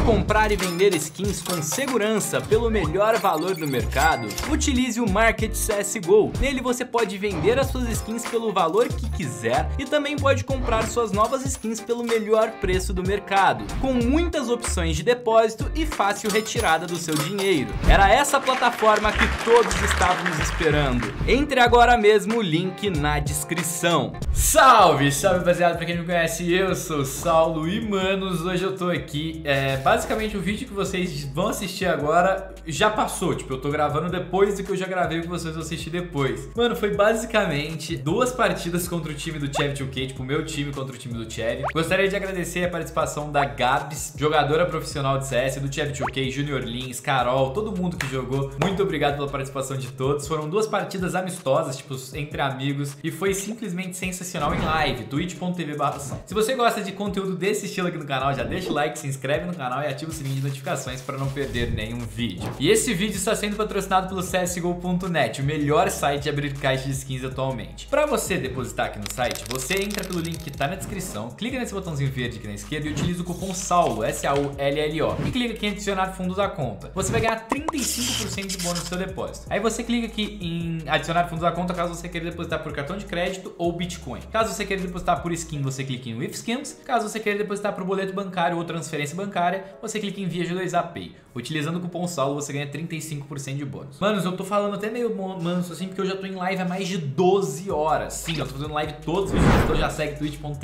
comprar e vender skins com segurança pelo melhor valor do mercado? Utilize o Market CSGO. Nele você pode vender as suas skins pelo valor que quiser e também pode comprar suas novas skins pelo melhor preço do mercado, com muitas opções de depósito e fácil retirada do seu dinheiro. Era essa plataforma que todos estávamos esperando. Entre agora mesmo, o link na descrição. Salve, salve rapaziada, pra quem não me conhece, eu sou o Saulo e manos, hoje eu tô aqui, basicamente o vídeo que vocês vão assistir agora já passou, tipo, eu tô gravando depois do que eu já gravei que vocês vão assistir depois. Mano, foi basicamente 2 partidas contra o time do Chev2K, tipo, o meu time contra o time do Chev. Gostaria de agradecer a participação da Gabs, jogadora profissional de CS, do Chev2K, Junior Lins, Carol, todo mundo que jogou. Muito obrigado pela participação de todos. Foram 2 partidas amistosas, tipo, entre amigos, e foi simplesmente sensacional em live, twitch.tv/Saulo. Se você gosta de conteúdo desse estilo aqui no canal, já deixa o like, se inscreve no canal e ativa o sininho de notificações para não perder nenhum vídeo. E esse vídeo está sendo patrocinado pelo CSGO.net, o melhor site de abrir caixa de skins atualmente. Para você depositar aqui no site, você entra pelo link que tá na descrição, clica nesse botãozinho verde aqui na esquerda e utiliza o cupom SAULO, S-A-U-L-L-O, e clica aqui em adicionar fundos à conta. Você vai ganhar 35% de bônus no seu depósito. Aí você clica aqui em adicionar fundos à conta caso você queira depositar por cartão de crédito ou Bitcoin. Caso você queira depositar por skin, você clica em With Skins. Caso você queira depositar por boleto bancário ou transferência bancária, você clica em Via G2A Pay. Utilizando o cupom SAULO, você ganha 35% de bônus. Manos, eu tô falando até meio manso assim, porque eu já tô em live há mais de 12 horas. Sim, eu tô fazendo live todos os dias, então já segue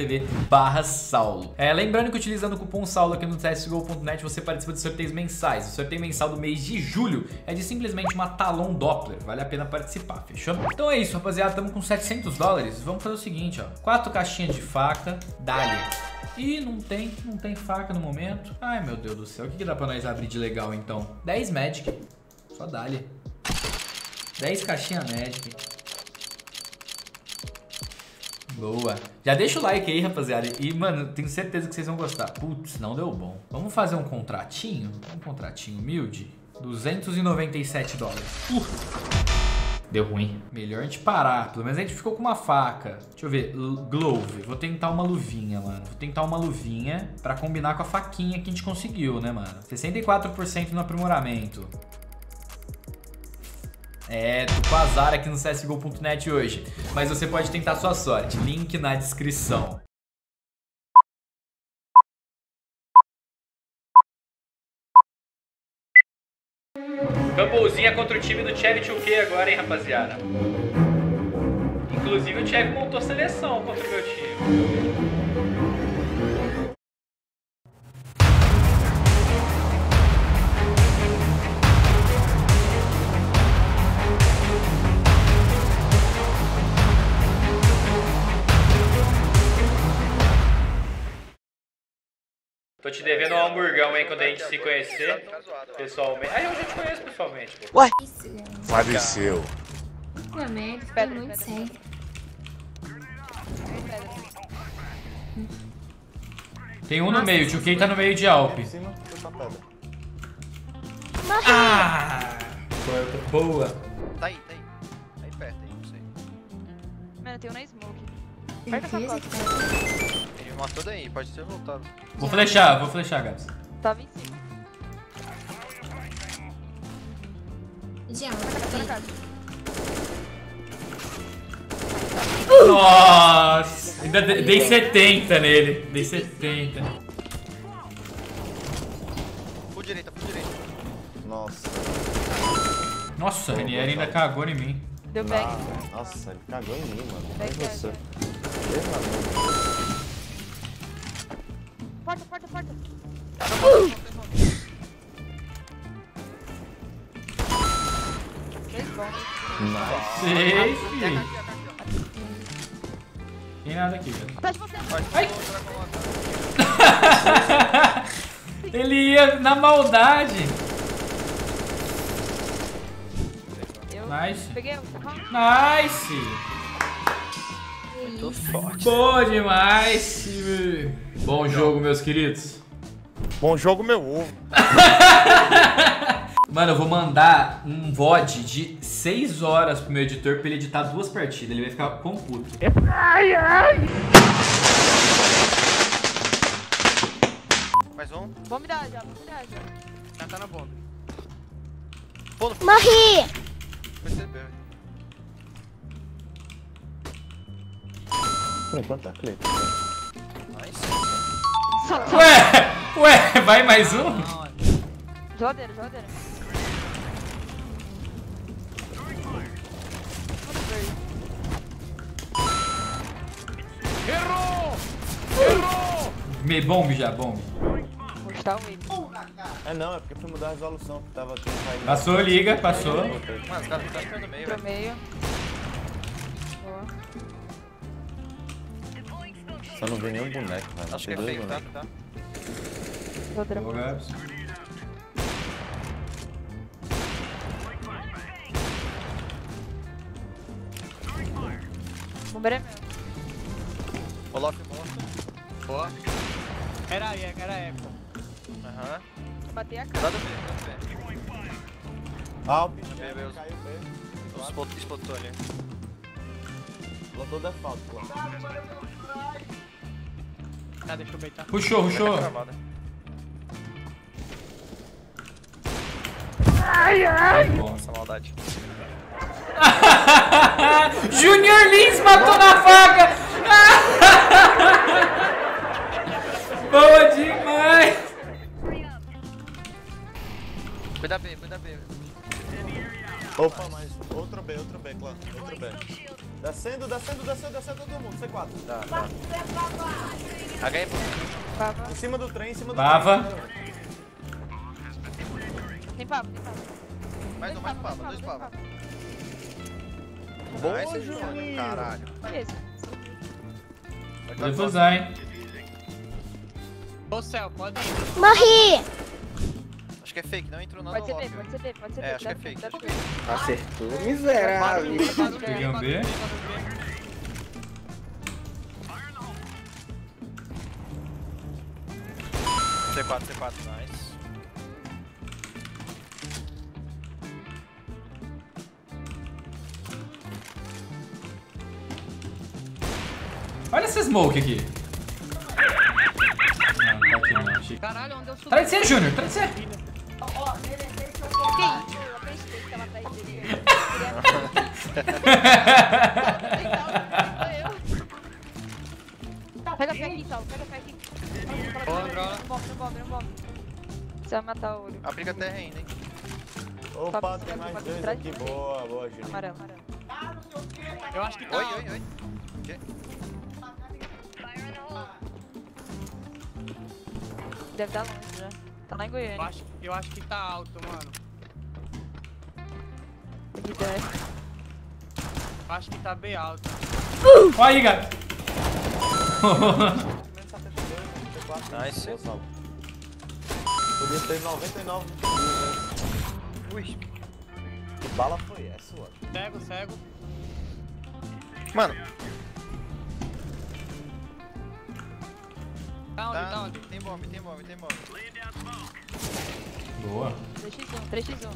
twitch.tv/Saulo. Lembrando que utilizando o cupom SAULO aqui no CSGO.net, você participa de sorteios mensais. O sorteio mensal do mês de julho é de simplesmente uma Talon Doppler. Vale a pena participar, fechou? Então é isso, rapaziada, estamos com $700. Vamos fazer o seguinte, ó. 4 caixinhas de faca, dá-lhe. Ih, não tem faca no momento. Ai, meu Deus do céu. O que dá pra nós abrir de legal, então? 10 Magic. Só dá-lhe. 10 caixinhas Magic. Boa. Já deixa o like aí, rapaziada. E, mano, tenho certeza que vocês vão gostar. Putz, não deu bom. Vamos fazer um contratinho? Um contratinho humilde? $297. Deu ruim. Melhor a gente parar. Pelo menos a gente ficou com uma faca. Deixa eu ver. Glove. Vou tentar uma luvinha, mano. Vou tentar uma luvinha pra combinar com a faquinha que a gente conseguiu, né, mano? 64% no aprimoramento. Tô com azar aqui no CSGO.net hoje. Mas você pode tentar sua sorte. Link na descrição. Gumballzinha contra o time do Chev2K agora, hein, rapaziada. Inclusive o Chev montou seleção contra o meu time. Tô te devendo um hamburgão, hein, quando a gente se conhecer pessoalmente. Ah, eu já te conheço pessoalmente, pô. Ué? Faleceu. Flamengo, tá muito sem. Tem um no meio, o tio Kay tá no meio de Alp. Ah! Boa. Tá aí. Tá aí perto, aí, não sei. Mano, tem um na smoke. Certeza que tá. Ele matou daí, pode ter voltado. Vou flechar, Gabs. Tava em cima. Já, Tá na casa. Nossa! Ainda dei 70 nele. Dei 70. Por direita. Nossa. Nossa, o Renier ainda cagou em mim. Deu bang. Nossa, ele cagou em mim, mano. Bang, Foi você. bang. Pelo amor de Deus. Porta. Dois bons. Sei, filho. Tem nada aqui, velho. Atrás de você. Ai. Ele ia na maldade. Nice. Peguei o Nice. Tô forte. Bom demais. Bom jogo, meus queridos. Bom jogo, meu ovo. Mano, eu vou mandar um VOD de 6 horas pro meu editor pra ele editar 2 partidas. Ele vai ficar com puto. Mais Mais um. Vamos me dar já, vamos me dar já. Já tá na bomba. Pô, no Morri! percebeu. Por enquanto tá clear. Nice. Ué, vai mais um? Geladeira, geladeira. Me bombe já, bombe. Vou chutar o wave. É não, é porque foi mudar a resolução, que tava tendo caído. Passou, liga, passou. Mano, os caras estão ficando no meio, Pro velho. meio. Boa. Só não vi nenhum boneco, velho. Acho que é Tem dois fake, tá? bonecos. Geladeira. Boa, Gabs. Bombeiro é meu. Olof morto. Boa. Era eco. Aham. Matei a Tá cara. do B, tá do B. Ah, o bicho B, B, caiu B. Spotou ali. Lotou default, pô. Tá, deixa eu beitar. Puxou, puxou. Travada. Bom. Nossa, maldade. Junior Lins matou na faca! Boa demais! Cuida B, cuida B. Opa, mais outro B, clã. Outro B. Descendo todo mundo. C4. Tá. H é bom. Pava. Em cima do trem, em cima do Pava. trem. Tem pava, tem pava. Mais um, mais pava, dois pava. pava. Boa, Nice, Juninho. caralho. E esse? Vou defusar, hein? Ô céu, pode ir. Morri! Acho que é fake, não entrou nada Pode ser logo. B, pode ser B, pode ser B. É, acho que é Dá fake, dá acho que B. Acertou, miserável. Peguei um B. C4, nice. Olha essa smoke aqui. Não, tá aqui não, achei. Caralho, onde eu subi? Atrás de você, Júnior, atrás de você. Que isso? Eu acreditei que tava atrás dele. Pega a fé aqui, Saulo. Pega a fé aqui. Boa, Androla. Não bombe. Você vai matar o olho. Aplica terra ainda, hein? Opa, tem mais dois aqui. Boa, Juninho. Amarelo. Eu acho que tá. Oi. Deve estar longe já. Tá lá em Goiânia. Eu acho que tá alto, mano. Aqui desce. Eu acho que tá bem alto. Olha aí, gato. Nice. Podia ter 99. Ui. Que bala foi essa, mano? Cego. Mano, Tá onde, tá onde? Tem bomb. Boa. 3x1.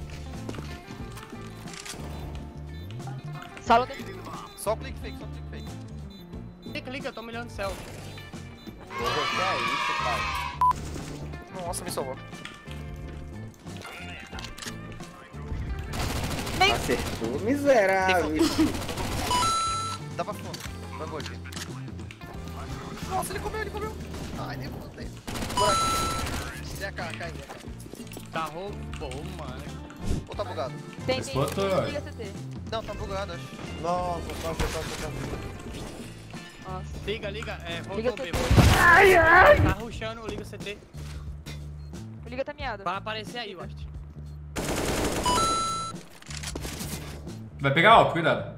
Saulo tem. Só clique fake. Clica, eu tô melhorando o céu. Porra, que é isso, cara? Nossa, me salvou. Acertou, miserável. Dá pra fundo. Bangou aqui. Nossa, ele comeu. Ai, nem voltei. Buraco. DK, cai. Tá roubou, mano. Ou tá bugado? Tem. Botou. Liga CT. Não, tá bugado, acho. Nossa, tá. Nossa. Liga, Liga voltou CT. B. Tá rushando, liga o CT. O liga tá miado. Vai aparecer aí, eu acho. Vai pegar Alp, cuidado.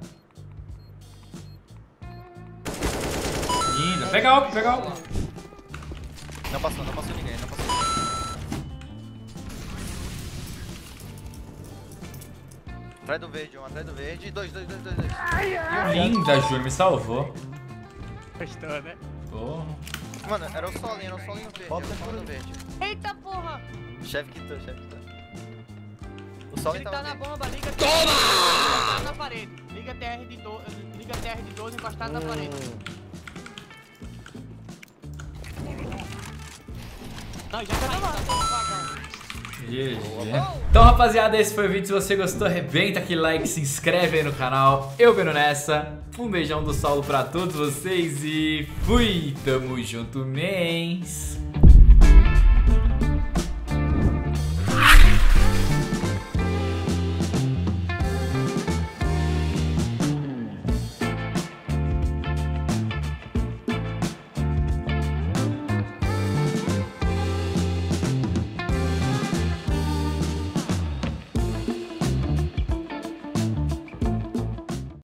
Linda. Pega Alp. Não passou ninguém. Atrás do verde, um atrás do verde. Dois. Linda, Júnior, me salvou. Gostou, né? Porra. Mano, era o solinho verde. Bota Era o solinho verde. Eita porra! Chefe quitou. O solinho Ele tá tava na verde. bomba, liga encostado na parede. Liga TR de 12 encostado na parede. Não, já tá lá. GG. Então, rapaziada, esse foi o vídeo. Se você gostou, arrebenta aquele like, se inscreve aí no canal. Eu vendo nessa. Um beijão do Saulo pra todos vocês e fui! Tamo junto, mens!